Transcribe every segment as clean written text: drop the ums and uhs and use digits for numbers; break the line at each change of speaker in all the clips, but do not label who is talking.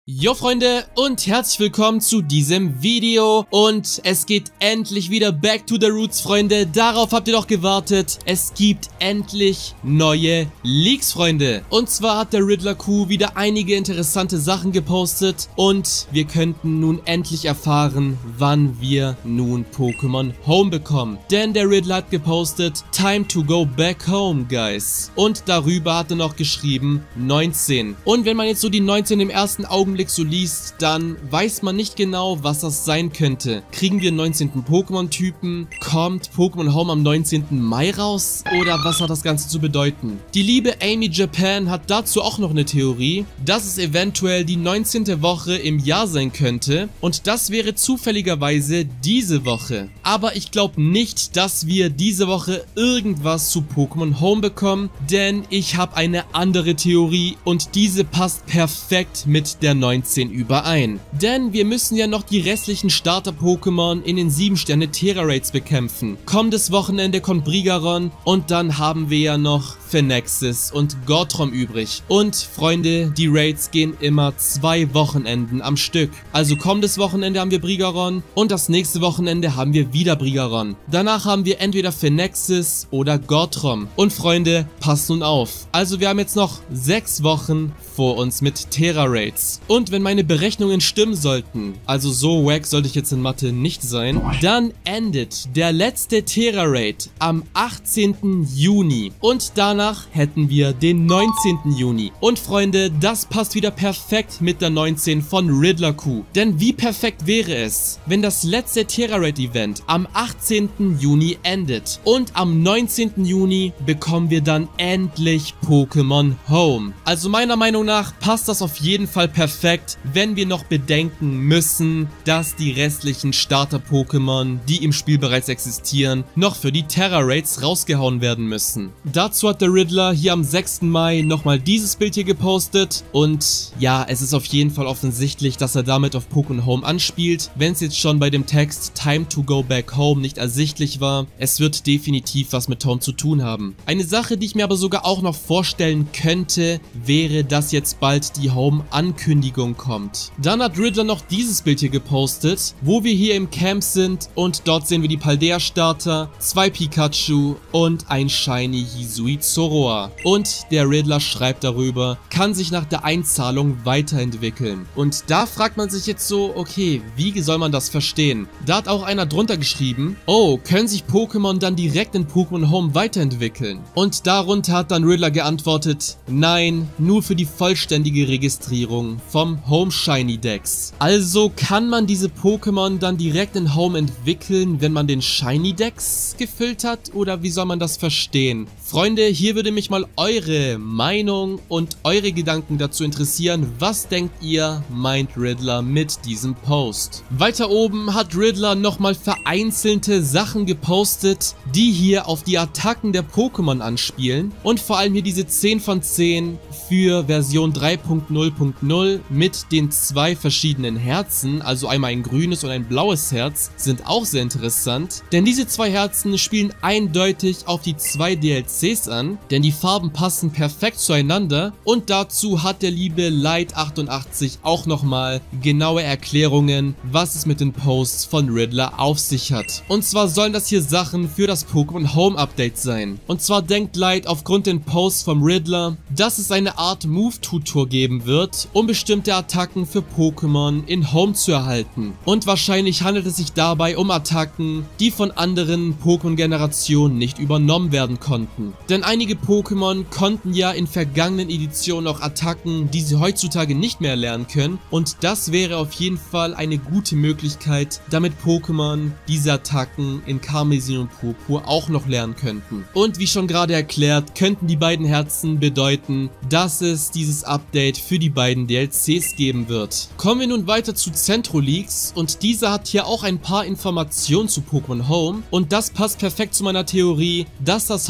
Jo Freunde und herzlich willkommen zu diesem Video und es geht endlich wieder back to the roots, Freunde. Darauf habt ihr doch gewartet. Es gibt endlich neue Leaks, Freunde. Und zwar hat der Riddler Q wieder einige interessante Sachen gepostet und wir könnten nun endlich erfahren, wann wir nun Pokémon Home bekommen. Denn der Riddler hat gepostet, time to go back home, guys. Und darüber hat er noch geschrieben, 19. Und wenn man jetzt so die 19 im ersten Augenblick so liest, dann weiß man nicht genau, was das sein könnte. Kriegen wir einen 19. Pokémon-Typen? Kommt Pokémon Home am 19. Mai raus? Oder was hat das Ganze zu bedeuten? Die liebe Amy Japan hat dazu auch noch eine Theorie, dass es eventuell die 19. Woche im Jahr sein könnte und das wäre zufälligerweise diese Woche. Aber ich glaube nicht, dass wir diese Woche irgendwas zu Pokémon Home bekommen, denn ich habe eine andere Theorie und diese passt perfekt mit der 19 überein. Denn wir müssen ja noch die restlichen Starter-Pokémon in den 7-Sterne-Tera-Raids bekämpfen. Kommendes Wochenende kommt Brigaron und dann haben wir ja noch Phenexis und Gortrom übrig. Und Freunde, die Raids gehen immer 2 Wochenenden am Stück. Also kommendes Wochenende haben wir Brigaron und das nächste Wochenende haben wir wieder Brigaron. Danach haben wir entweder Phenexis oder Gortrom. Und Freunde, passt nun auf. Also wir haben jetzt noch 6 Wochen vor uns mit Tera-Raids. Und wenn meine Berechnungen stimmen sollten, also so wack sollte ich jetzt in Mathe nicht sein, dann endet der letzte Tera-Raid am 18. Juni. Und danach hätten wir den 19. Juni. Und Freunde, das passt wieder perfekt mit der 19 von Riddler Q. Denn wie perfekt wäre es, wenn das letzte Tera-Raid-Event am 18. Juni endet. Und am 19. Juni bekommen wir dann endlich Pokémon Home. Also meiner Meinung nach passt das auf jeden Fall perfekt, wenn wir noch bedenken müssen, dass die restlichen Starter-Pokémon, die im Spiel bereits existieren, noch für die Tera-Raids rausgehauen werden müssen. Dazu hat der Riddler hier am 6. Mai nochmal dieses Bild hier gepostet und ja, es ist auf jeden Fall offensichtlich, dass er damit auf Pokémon Home anspielt. Wenn es jetzt schon bei dem Text Time to go back home nicht ersichtlich war, es wird definitiv was mit Home zu tun haben. Eine Sache, die ich mir aber sogar auch noch vorstellen könnte, wäre, dass jetzt bald die Home-Ankündigung kommt. Dann hat Riddler noch dieses Bild hier gepostet, wo wir hier im Camp sind und dort sehen wir die Paldea-Starter, 2 Pikachu und ein Shiny Hisui Zoroark. Und der Riddler schreibt darüber, kann sich nach der Einzahlung weiterentwickeln. Und da fragt man sich jetzt so, okay, wie soll man das verstehen? Da hat auch einer drunter geschrieben, oh, können sich Pokémon dann direkt in Pokémon Home weiterentwickeln? Und darunter hat dann Riddler geantwortet, nein, nur für die vollständige Registrierung vom Home Shiny Dex. Also kann man diese Pokémon dann direkt in Home entwickeln, wenn man den Shiny Dex gefüllt hat? Oder wie soll man das verstehen? Freunde, hier würde mich mal eure Meinung und eure Gedanken dazu interessieren. Was denkt ihr, meint Riddler mit diesem Post? Weiter oben hat Riddler nochmal vereinzelte Sachen gepostet, die hier auf die Attacken der Pokémon anspielen. Und vor allem hier diese 10 von 10 für Version 3.0.0 mit den 2 verschiedenen Herzen, also einmal ein grünes und ein blaues Herz, sind auch sehr interessant. Denn diese 2 Herzen spielen eindeutig auf die 2 DLCs an, denn die Farben passen perfekt zueinander und dazu hat der liebe Light88 auch nochmal genaue Erklärungen, was es mit den Posts von Riddler auf sich hat. Und zwar sollen das hier Sachen für das Pokémon Home Update sein. Und zwar denkt Light aufgrund den Posts vom Riddler, dass es eine Art Move-Tutor geben wird, um bestimmte Attacken für Pokémon in Home zu erhalten. Und wahrscheinlich handelt es sich dabei um Attacken, die von anderen Pokémon-Generationen nicht übernommen werden konnten. Denn einige Pokémon konnten ja in vergangenen Editionen auch Attacken, die sie heutzutage nicht mehr lernen können. Und das wäre auf jeden Fall eine gute Möglichkeit, damit Pokémon diese Attacken in Karmesin und Purpur auch noch lernen könnten. Und wie schon gerade erklärt, könnten die beiden Herzen bedeuten, dass es dieses Update für die beiden DLCs geben wird. Kommen wir nun weiter zu Centro-Leaks und dieser hat hier auch ein paar Informationen zu Pokémon Home und das passt perfekt zu meiner Theorie, dass das Home Update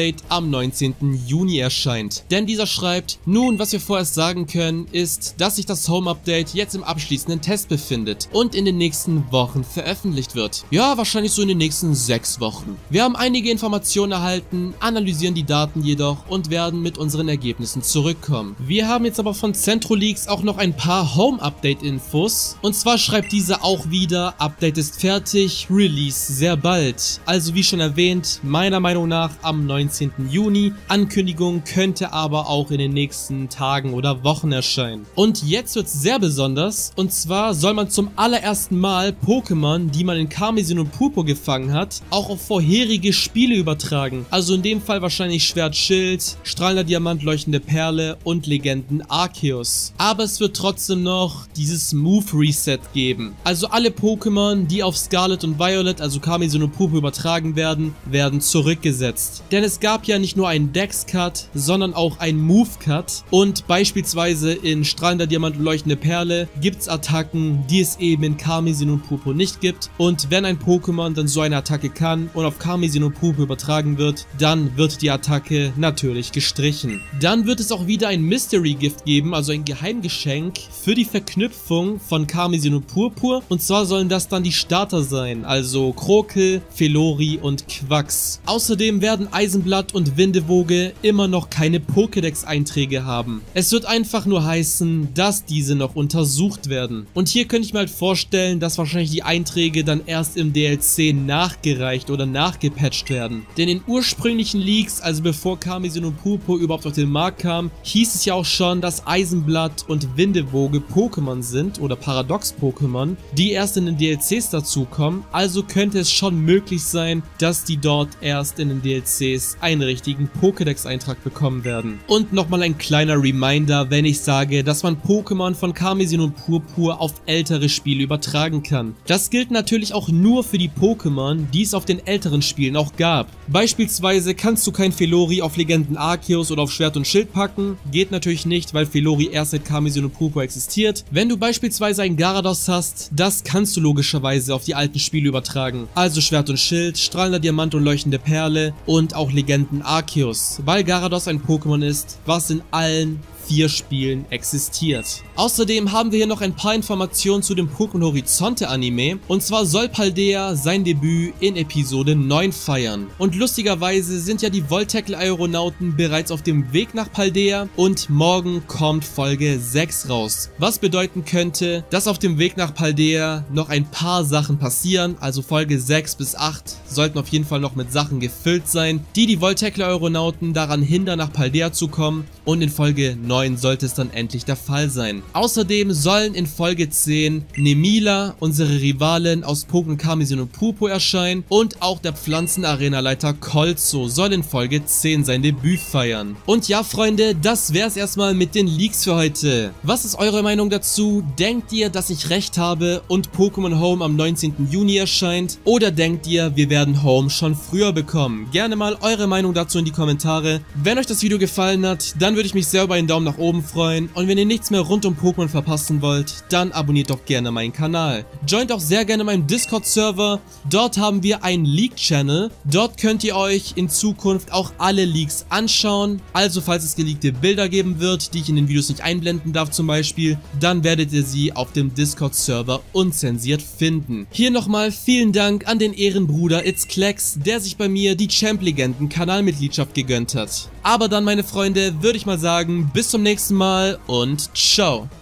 Update am 19. Juni erscheint. Denn dieser schreibt, nun, was wir vorerst sagen können, ist, dass sich das Home Update jetzt im abschließenden Test befindet und in den nächsten Wochen veröffentlicht wird. Ja, wahrscheinlich so in den nächsten 6 Wochen. Wir haben einige Informationen erhalten, analysieren die Daten jedoch und werden mit unseren Ergebnissen zurückkommen. Wir haben jetzt aber von CentroLeaks auch noch ein paar Home Update Infos. Und zwar schreibt dieser auch wieder, Update ist fertig, Release sehr bald. Also wie schon erwähnt, meiner Meinung nach am 19. Juni. Ankündigung könnte aber auch in den nächsten Tagen oder Wochen erscheinen. Und jetzt wird es sehr besonders. Und zwar soll man zum allerersten Mal Pokémon, die man in Karmesin und Purpur gefangen hat, auch auf vorherige Spiele übertragen. Also in dem Fall wahrscheinlich Schwert Schild, Strahlender Diamant, Leuchtende Perle und Legenden Arceus. Aber es wird trotzdem noch dieses Move Reset geben. Also alle Pokémon, die auf Scarlet und Violet, also Karmesin und Purpur übertragen werden, werden zurückgesetzt. Denn es gab ja nicht nur einen Dex-Cut, sondern auch einen Move-Cut. Und beispielsweise in Strahlender Diamant und Leuchtende Perle gibt es Attacken, die es eben in Karmesin und Purpur nicht gibt. Und wenn ein Pokémon dann so eine Attacke kann und auf Karmesin und Purpur übertragen wird, dann wird die Attacke natürlich gestrichen. Dann wird es auch wieder ein Mystery Gift geben, also ein Geheimgeschenk für die Verknüpfung von Karmesin und Purpur. Und zwar sollen das dann die Starter sein, also Krokel, Felori und Quax. Außerdem werden Eisenblatt und Windewoge immer noch keine Pokédex-Einträge haben. Es wird einfach nur heißen, dass diese noch untersucht werden. Und hier könnte ich mir halt vorstellen, dass wahrscheinlich die Einträge dann erst im DLC nachgereicht oder nachgepatcht werden. Denn in ursprünglichen Leaks, also bevor Karmesin und Purpur überhaupt auf den Markt kam, hieß es ja auch schon, dass Eisenblatt und Windewoge Pokémon sind oder Paradox-Pokémon, die erst in den DLCs dazukommen. Also könnte es schon möglich sein, dass die dort erst in den DLCs einen richtigen Pokédex-Eintrag bekommen werden. Und nochmal ein kleiner Reminder, wenn ich sage, dass man Pokémon von Karmesin und Purpur auf ältere Spiele übertragen kann. Das gilt natürlich auch nur für die Pokémon, die es auf den älteren Spielen auch gab. Beispielsweise kannst du kein Felori auf Legenden Arceus oder auf Schwert und Schild packen. Geht natürlich nicht, weil Felori erst seit Karmesin und Purpur existiert. Wenn du beispielsweise ein Gyarados hast, das kannst du logischerweise auf die alten Spiele übertragen. Also Schwert und Schild, Strahlender Diamant und Leuchtende Perle und auch Legenden Arceus, weil Gyarados ein Pokémon ist, was in allen 4 Spielen existiert. Außerdem haben wir hier noch ein paar Informationen zu dem Pokémon Horizonte Anime. Und zwar soll Paldea sein Debüt in Episode 9 feiern. Und lustigerweise sind ja die Voltackle-Aeronauten bereits auf dem Weg nach Paldea und morgen kommt Folge 6 raus. Was bedeuten könnte, dass auf dem Weg nach Paldea noch ein paar Sachen passieren. Also Folge 6 bis 8 sollten auf jeden Fall noch mit Sachen gefüllt sein, die Voltackle-Aeronauten daran hindern, nach Paldea zu kommen. Und in Folge 9 sollte es dann endlich der Fall sein. Außerdem sollen in Folge 10 Nemila, unsere Rivalin aus Pokémon Karmesin und Purpur, erscheinen und auch der Pflanzenarena-Leiter Colzo soll in Folge 10 sein Debüt feiern. Und ja, Freunde, das wäre es erstmal mit den Leaks für heute. Was ist eure Meinung dazu? Denkt ihr, dass ich recht habe und Pokémon Home am 19. Juni erscheint? Oder denkt ihr, wir werden Home schon früher bekommen? Gerne mal eure Meinung dazu in die Kommentare. Wenn euch das Video gefallen hat, dann würde ich mich sehr über einen Daumen nach oben freuen. Und wenn ihr nichts mehr rund um Pokémon verpassen wollt, dann abonniert doch gerne meinen Kanal. Joint auch sehr gerne meinem Discord-Server. Dort haben wir einen Leak-Channel. Dort könnt ihr euch in Zukunft auch alle Leaks anschauen. Also falls es geleakte Bilder geben wird, die ich in den Videos nicht einblenden darf zum Beispiel, dann werdet ihr sie auf dem Discord-Server unzensiert finden. Hier nochmal vielen Dank an den Ehrenbruder Itzklecks, der sich bei mir die Champ-Legenden-Kanalmitgliedschaft gegönnt hat. Aber dann, meine Freunde, würde ich mal sagen, bis zum nächsten Mal und ciao.